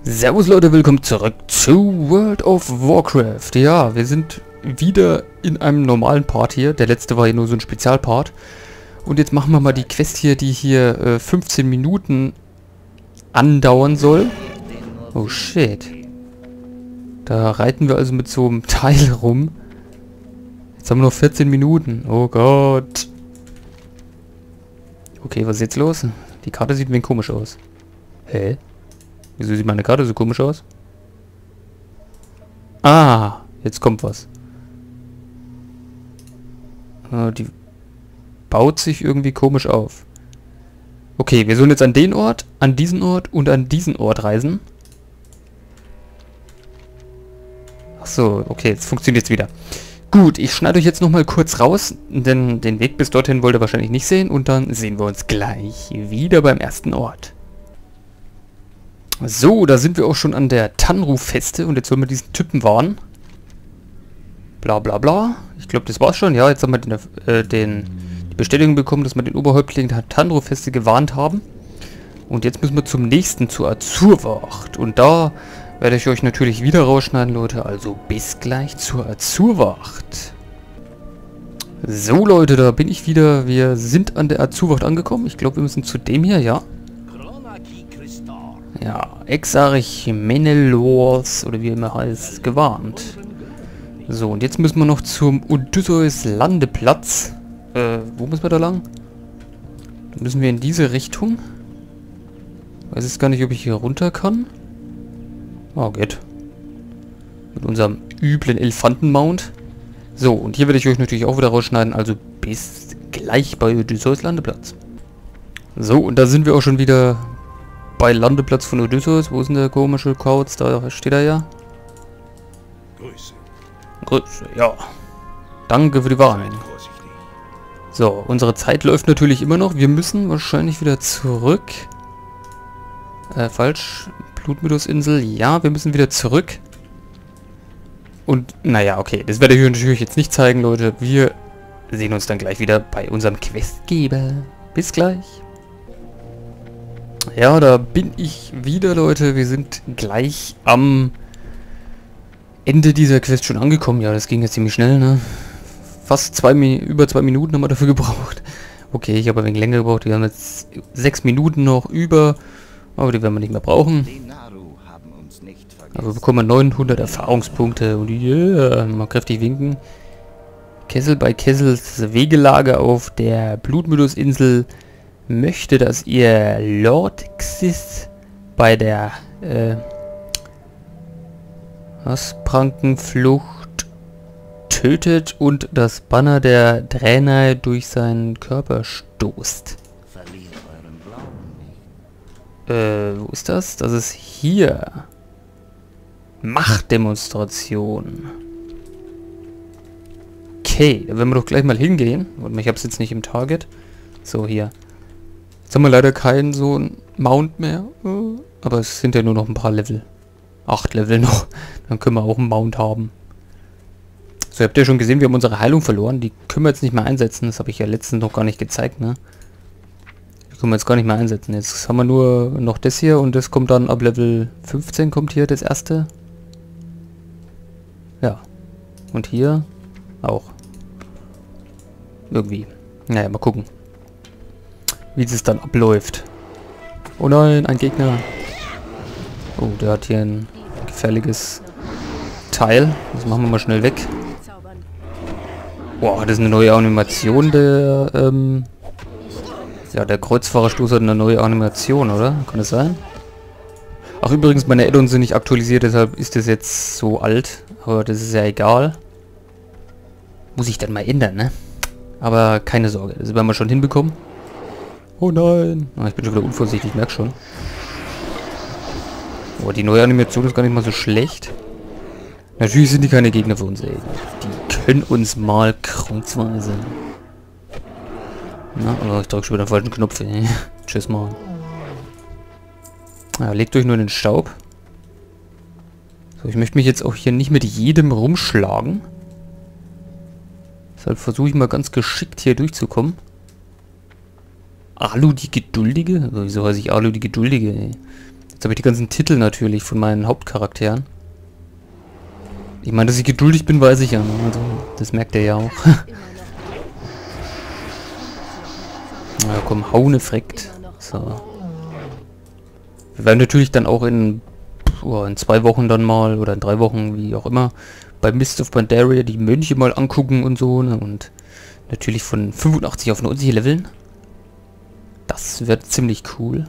Servus Leute, willkommen zurück zu World of Warcraft. Ja, wir sind wieder in einem normalen Part hier. Der letzte war ja nur so ein Spezialpart. Und jetzt machen wir mal die Quest hier, die hier 15 Minuten andauern soll. Oh shit. Da reiten wir also mit so einem Teil rum. Jetzt haben wir noch 14 Minuten. Oh Gott. Okay, was ist jetzt los? Die Karte sieht ein wenig komisch aus. Hä? Wieso sieht meine Karte so komisch aus? Ah, jetzt kommt was. Die baut sich irgendwie komisch auf. Okay, wir sollen jetzt an den Ort, an diesen Ort und an diesen Ort reisen. Ach so, okay, jetzt funktioniert es wieder. Gut, ich schneide euch jetzt nochmal kurz raus, denn den Weg bis dorthin wollt ihr wahrscheinlich nicht sehen und dann sehen wir uns gleich wieder beim ersten Ort. So, da sind wir auch schon an der Tanru-Feste und jetzt sollen wir diesen Typen warnen. Bla bla bla. Ich glaube, das war's schon. Ja, jetzt haben wir die Bestätigung bekommen, dass wir den Oberhäuptling der Tanru-Feste gewarnt haben. Und jetzt müssen wir zum nächsten, zur Azurwacht. Und da werde ich euch natürlich wieder rausschneiden, Leute. Also bis gleich zur Azurwacht. So, Leute, da bin ich wieder. Wir sind an der Azurwacht angekommen. Ich glaube, wir müssen zu dem hier, ja. Ja, Exarch Menelors, oder wie immer heißt, gewarnt. So, und jetzt müssen wir noch zum Odysseus Landeplatz. Wo müssen wir da lang? Dann müssen wir in diese Richtung. Weiß jetzt gar nicht, ob ich hier runter kann. Oh, geht. Mit unserem üblen Elefantenmount. So, und hier werde ich euch natürlich auch wieder rausschneiden, also bis gleich bei Odysseus Landeplatz. So, und da sind wir auch schon wieder bei Landeplatz von Odysseus. Wo ist denn der komische Kauz? Da steht er ja. Grüße. Grüße, ja. Danke für die Warnung. So, unsere Zeit läuft natürlich immer noch. Wir müssen wahrscheinlich wieder zurück. Falsch. Blutmythos-Insel. Ja, wir müssen wieder zurück. Und, naja, okay. Das werde ich euch natürlich jetzt nicht zeigen, Leute. Wir sehen uns dann gleich wieder bei unserem Questgeber. Bis gleich. Ja, da bin ich wieder, Leute. Wir sind gleich am Ende dieser Quest schon angekommen. Ja, das ging jetzt ziemlich schnell, ne? Fast über 2 Minuten haben wir dafür gebraucht. Okay, ich habe ein wenig länger gebraucht. Wir haben jetzt 6 Minuten noch über. Aber die werden wir nicht mehr brauchen. Aber wir bekommen 900 Erfahrungspunkte. Und yeah, mal kräftig winken. Kessel bei Kessels Wegelager auf der Blutmythos-Insel möchte, dass ihr Lord Xis bei der Prankenflucht tötet und das Banner der Draenei durch seinen Körper stoßt. Wo ist das? Das ist hier. Machtdemonstration. Okay, da werden wir doch gleich mal hingehen. Und ich habe es jetzt nicht im Target. So, hier. Jetzt haben wir leider keinen so einen Mount mehr. Aber es sind ja nur noch ein paar Level. 8 Level noch. Dann können wir auch einen Mount haben. So, habt ihr schon gesehen, wir haben unsere Heilung verloren. Die können wir jetzt nicht mehr einsetzen. Das habe ich ja letztens noch gar nicht gezeigt, ne? Die können wir jetzt gar nicht mehr einsetzen. Jetzt haben wir nur noch das hier und das kommt dann ab Level 15 kommt hier das erste. Ja. Und hier auch. Irgendwie. Naja, mal gucken, wie es dann abläuft. Oh nein, ein Gegner. Oh, der hat hier ein gefährliches Teil. Das machen wir mal schnell weg. Wow, das ist eine neue Animation. Der, ja, der Kreuzfahrerstoß hat eine neue Animation, oder? Kann das sein? Ach, übrigens, meine Add-ons sind nicht aktualisiert, deshalb ist das jetzt so alt. Aber das ist ja egal. Muss ich dann mal ändern, ne? Aber keine Sorge, das werden wir schon hinbekommen. Oh nein. Ah, ich bin schon wieder unvorsichtig, ich merke schon. Oh, die neue Animation ist gar nicht mal so schlecht. Natürlich sind die keine Gegner für uns, ey. Die können uns mal kreuzweise. Na, aber ich drücke schon wieder den falschen Knopf, ey. Tschüss mal. Ja, legt euch nur in den Staub. So, ich möchte mich jetzt auch hier nicht mit jedem rumschlagen. Deshalb versuche ich mal ganz geschickt hier durchzukommen. Alu die Geduldige? Also, wieso heiße ich Alu die Geduldige, ey? Jetzt habe ich die ganzen Titel natürlich von meinen Hauptcharakteren. Ich meine, dass ich geduldig bin, weiß ich ja. Ne? Also, das merkt er ja auch. Na komm, haune freckt. So. Wir werden natürlich dann auch in 2 Wochen dann mal, oder in 3 Wochen, wie auch immer, bei Mist of Pandaria die Mönche mal angucken und so. Ne? Und natürlich von 85 auf 90 leveln. Das wird ziemlich cool.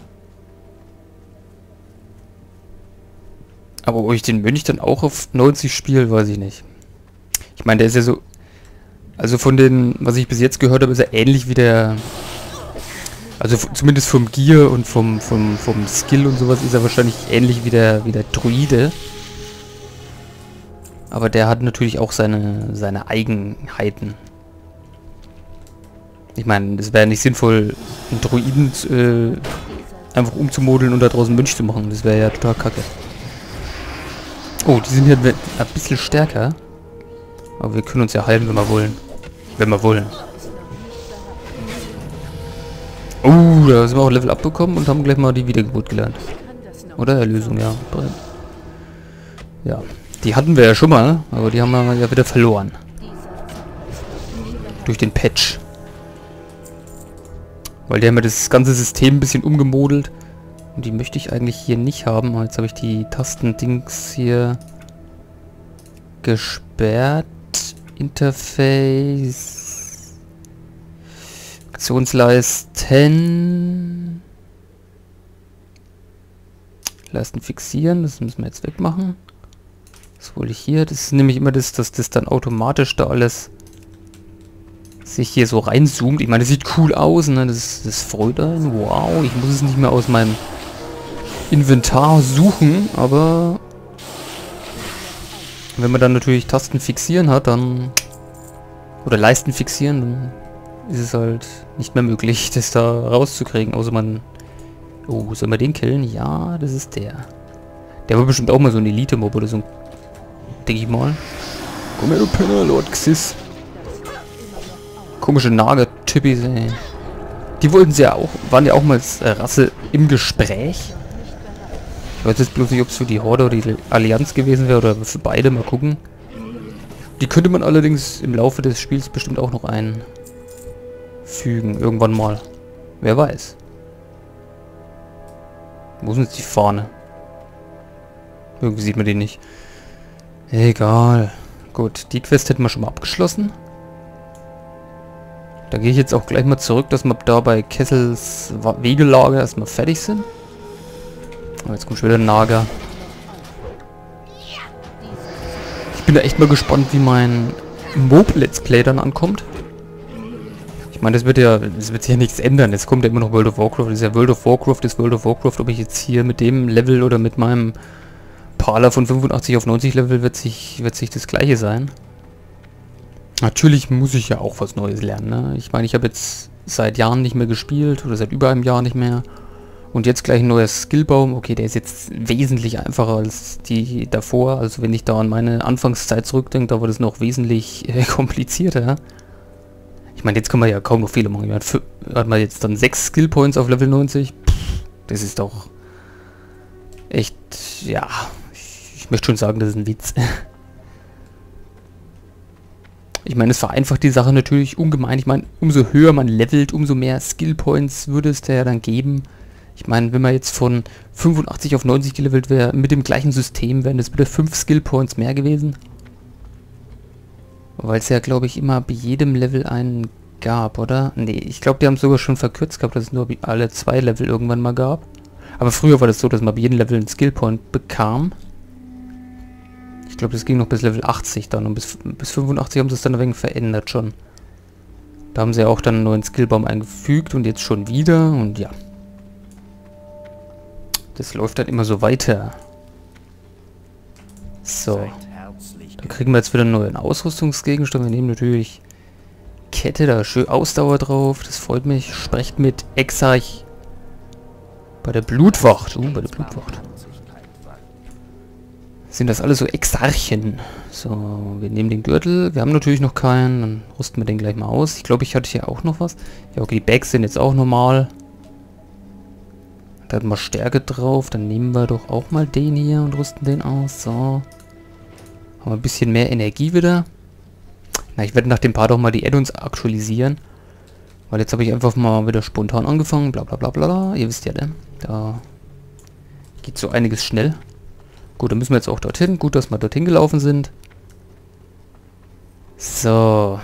Aber ob ich den Mönch dann auch auf 90 spiele, weiß ich nicht. Ich meine, der ist ja so... Also von den, was ich bis jetzt gehört habe, ist er ähnlich wie der... Also zumindest vom Gear und vom Skill und sowas ist er wahrscheinlich ähnlich wie der Druide. Aber der hat natürlich auch seine Eigenheiten. Ich meine, es wäre nicht sinnvoll, einen Druiden einfach umzumodeln und da draußen Mönch zu machen. Das wäre ja total kacke. Oh, die sind hier ein bisschen stärker. Aber wir können uns ja heilen, wenn wir wollen. Wenn wir wollen. Oh, da sind wir auch Level up bekommen und haben gleich mal die Wiedergeburt gelernt. Oder Erlösung, ja. Ja, die hatten wir ja schon mal, aber die haben wir ja wieder verloren. Durch den Patch. Weil die haben ja das ganze System ein bisschen umgemodelt. Und die möchte ich eigentlich hier nicht haben. Aber jetzt habe ich die Tastendings hier gesperrt. Interface. Aktionsleisten. Leisten fixieren. Das müssen wir jetzt wegmachen. Was wollte ich hier? Das ist nämlich immer das, dass das dann automatisch da alles sich hier so reinzoomt. Ich meine, das sieht cool aus, ne? Das freut einen. Wow, ich muss es nicht mehr aus meinem Inventar suchen, aber wenn man dann natürlich Tasten fixieren hat, dann oder Leisten fixieren, dann ist es halt nicht mehr möglich, das da rauszukriegen, außer man... Oh, soll man den killen? Ja, das ist der. Der war bestimmt auch mal so ein Elite-Mob oder so, denke ich mal. Komm her, du Penner, Lord Xyz. Komische Nager-Typis, ey. Die wollten sie ja auch, waren ja auch mal als Rasse im Gespräch. Ich weiß jetzt bloß nicht, ob es für die Horde oder die Allianz gewesen wäre oder für beide, mal gucken. Die könnte man allerdings im Laufe des Spiels bestimmt auch noch einfügen, irgendwann mal. Wer weiß. Wo ist jetzt die Fahne? Irgendwie sieht man die nicht. Egal. Gut, die Quest hätten wir schon mal abgeschlossen. Da gehe ich jetzt auch gleich mal zurück, dass wir da bei Kessels Wegelager erstmal fertig sind. Oh, jetzt kommt schon wieder ein Nager. Ich bin da echt mal gespannt, wie mein Mob-Let's Play dann ankommt. Ich meine, das wird sich ja nichts ändern. Es kommt ja immer noch World of Warcraft. Das ist ja World of Warcraft, ist World of Warcraft. Ob ich jetzt hier mit dem Level oder mit meinem Parler von 85 auf 90 Level wird sich das gleiche sein. Natürlich muss ich ja auch was Neues lernen, ne? Ich meine, ich habe jetzt seit Jahren nicht mehr gespielt oder seit über einem Jahr nicht mehr. Und jetzt gleich ein neuer Skillbaum. Okay, der ist jetzt wesentlich einfacher als die davor. Also wenn ich da an meine Anfangszeit zurückdenke, da war das noch wesentlich komplizierter. Ich meine, jetzt kann man ja kaum noch Fehler machen. Hat man jetzt dann 6 Skillpoints auf Level 90? Pff, das ist doch echt, ja, ich möchte schon sagen, das ist ein Witz. Ich meine, es vereinfacht die Sache natürlich ungemein. Ich meine, umso höher man levelt, umso mehr Skillpoints würde es da ja dann geben. Ich meine, wenn man jetzt von 85 auf 90 gelevelt wäre, mit dem gleichen System, wären das wieder 5 Skillpoints mehr gewesen. Weil es ja, glaube ich, immer bei jedem Level einen gab, oder? Nee, ich glaube, die haben es sogar schon verkürzt gehabt, dass es nur alle 2 Level irgendwann mal gab. Aber früher war das so, dass man bei jedem Level einen Skillpoint bekam. Ich glaube, das ging noch bis Level 80 dann und bis 85 haben sie es dann ein wenig verändert schon. Da haben sie ja auch dann einen neuen Skillbaum eingefügt und jetzt schon wieder und ja. Das läuft dann immer so weiter. So. Da kriegen wir jetzt wieder einen neuen Ausrüstungsgegenstand. Wir nehmen natürlich Kette, da schön Ausdauer drauf. Das freut mich. Sprecht mit Exarch bei der Blutwacht. Bei der Blutwacht. Sind das alles so Exarchen. So, wir nehmen den Gürtel. Wir haben natürlich noch keinen. Dann rüsten wir den gleich mal aus. Ich glaube, ich hatte hier auch noch was. Ja, okay, die Bags sind jetzt auch normal. Da hat man Stärke drauf. Dann nehmen wir doch auch mal den hier und rüsten den aus. So. Haben wir ein bisschen mehr Energie wieder. Na, ich werde nach dem Part auch mal die Add-ons aktualisieren. Weil jetzt habe ich einfach mal wieder spontan angefangen. Bla bla bla bla. Ihr wisst ja, ne? Da geht so einiges schnell. Gut, dann müssen wir jetzt auch dorthin. Gut, dass wir dorthin gelaufen sind. So.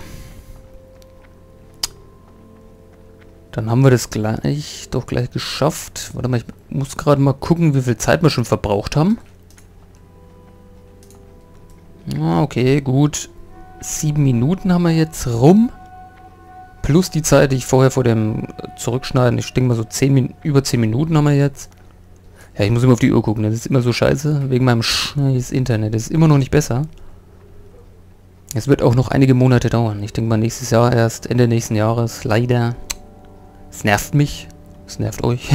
Dann haben wir das gleich geschafft. Warte mal, ich muss gerade mal gucken, wie viel Zeit wir schon verbraucht haben. Okay, gut. 7 Minuten haben wir jetzt rum. Plus die Zeit, die ich vorher vor dem Zurückschneiden, ich denke mal so über 10 Minuten haben wir jetzt. Ja, ich muss immer auf die Uhr gucken, das ist immer so scheiße, wegen meinem scheiß Internet. Das ist immer noch nicht besser. Es wird auch noch einige Monate dauern. Ich denke mal nächstes Jahr erst, Ende nächsten Jahres, leider. Es nervt mich, es nervt euch.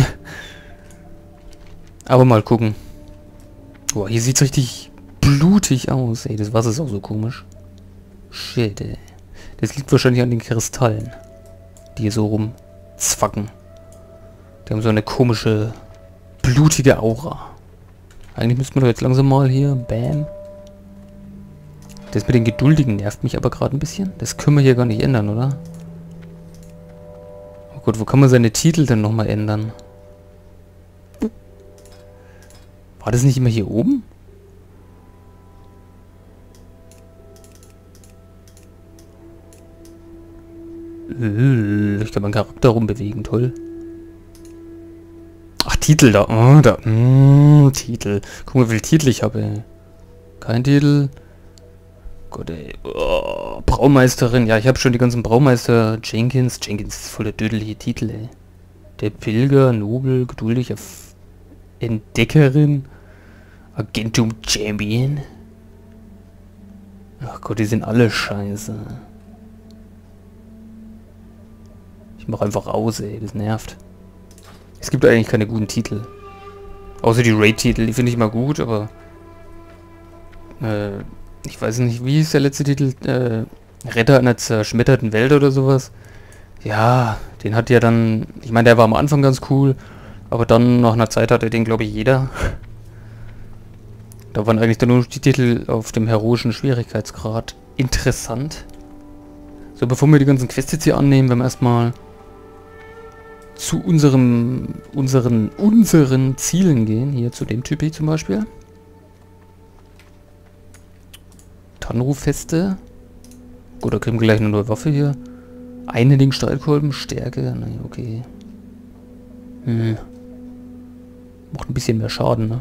Aber mal gucken. Boah, hier sieht es richtig blutig aus, ey. Das Wasser ist auch so komisch. Shit, ey. Das liegt wahrscheinlich an den Kristallen, die hier so rumzwacken. Die haben so eine komische, blutige Aura. Eigentlich müsste man doch jetzt langsam mal hier, bam. Das mit den Geduldigen nervt mich aber gerade ein bisschen. Das können wir hier gar nicht ändern, oder? Oh Gott, wo kann man seine Titel denn nochmal ändern? War das nicht immer hier oben? Ich kann meinen Charakter rumbewegen, toll. Ach, Titel da. Oh, da. Titel. Guck mal, wie viel Titel ich habe, ey. Kein Titel. Gott, ey. Oh, Braumeisterin. Ja, ich habe schon die ganzen Braumeister. Jenkins. Jenkins ist voll der dödelige Titel, ey. Der Pilger, Nobel, geduldiger Entdeckerin. Agentum Champion. Ach Gott, die sind alle scheiße. Ich mach einfach aus, ey. Das nervt. Es gibt eigentlich keine guten Titel. Außer die Raid-Titel. Die finde ich mal gut, aber... ich weiß nicht, wie ist der letzte Titel? Retter einer zerschmetterten Welt oder sowas. Ja, den hat ja dann... Ich meine, der war am Anfang ganz cool. Aber dann, nach einer Zeit, hatte den, glaube ich, jeder. Da waren eigentlich dann nur die Titel auf dem heroischen Schwierigkeitsgrad interessant. So, bevor wir die ganzen Quests jetzt hier annehmen, werden wir erstmal zu unseren Zielen gehen. Hier zu dem Typ hier zum Beispiel. Tanru-Feste. Gut, da kriegen wir gleich eine neue Waffe hier. Einhändigen Streitkolben, Stärke. Naja, okay. Macht ein bisschen mehr Schaden, ne?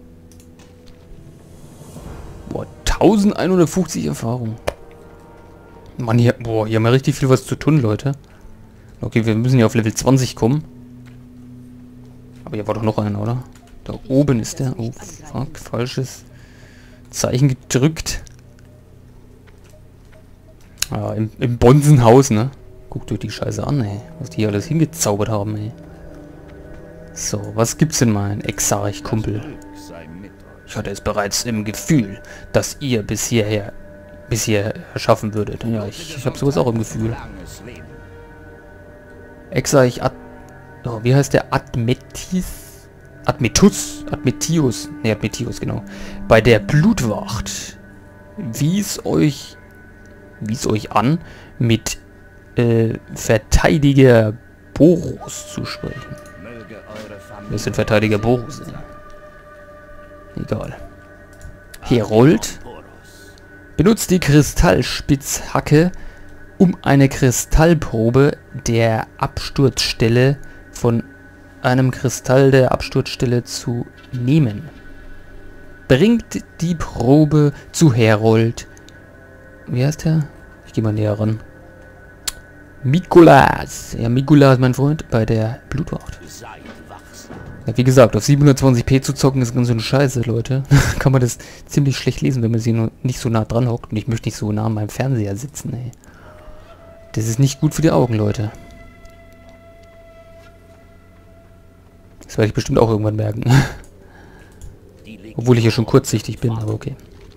Boah, 1150 Erfahrung. Mann, hier, boah, hier haben wir richtig viel was zu tun, Leute. Okay, wir müssen ja auf Level 20 kommen. Aber hier war doch noch einer, oder? Da oben ist der. Oh, fuck, falsches Zeichen gedrückt. Ah, im Bonsenhaus, ne? Guckt euch die Scheiße an, ey. Was die hier alles hingezaubert haben, ey. So, was gibt's denn mal? Exarch-Kumpel. Ich hatte es bereits im Gefühl, dass ihr bis hierher schaffen würdet. Ja, ich habe sowas auch im Gefühl. Exarch wie heißt der? Admetius, genau. Bei der Blutwacht wies euch an, mit Verteidiger Boros zu sprechen. Wer ist denn Verteidiger Boros? Egal. Herold benutzt die Kristallspitzhacke, um eine Kristallprobe der Absturzstelle von einem Kristall der Absturzstelle zu nehmen. Bringt die Probe zu Herold. Wie heißt der? Ich gehe mal näher ran. Mikolas. Ja, Mikolas, mein Freund, bei der Blutwacht. Ja, wie gesagt, auf 720p zu zocken ist ganz so eine Scheiße, Leute. Kann man das ziemlich schlecht lesen, wenn man sie nur nicht so nah dran hockt. Und ich möchte nicht so nah an meinem Fernseher sitzen, ey. Das ist nicht gut für die Augen, Leute. Das werde ich bestimmt auch irgendwann merken. Obwohl ich ja schon kurzsichtig bin, aber okay.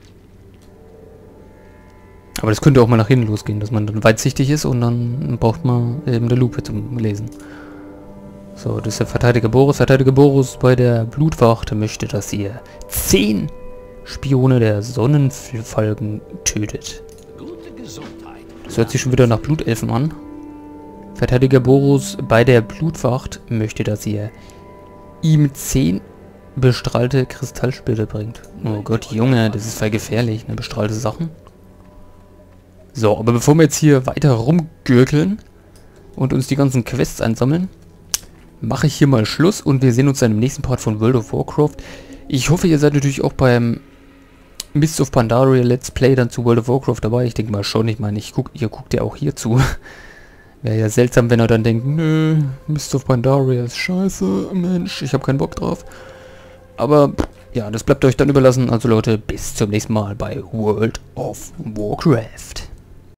Aber das könnte auch mal nach hinten losgehen, dass man dann weitsichtig ist und dann braucht man eben eine Lupe zum Lesen. So, das ist der Verteidiger Boris. Verteidiger Boris bei der Blutwacht möchte, dass ihr 10 Spione der Sonnenfalken tötet. Das hört sich schon wieder nach Blutelfen an. Verteidiger Boris bei der Blutwacht möchte, dass ihr ihm 10 bestrahlte Kristallsplitter bringt. Oh Gott, Junge, das ist voll gefährlich, ne? Bestrahlte Sachen. So, aber bevor wir jetzt hier weiter rumgürkeln und uns die ganzen Quests einsammeln, mache ich hier mal Schluss und wir sehen uns dann im nächsten Part von World of Warcraft. Ich hoffe, ihr seid natürlich auch beim Mists of Pandaria Let's Play dann zu World of Warcraft dabei. Ich denke mal schon, ich meine, ihr guckt ja auch hier zu. Wäre ja seltsam, wenn er dann denkt, nö, Mists of Pandaria ist scheiße, Mensch, ich habe keinen Bock drauf. Aber ja, das bleibt euch dann überlassen. Also Leute, bis zum nächsten Mal bei World of Warcraft.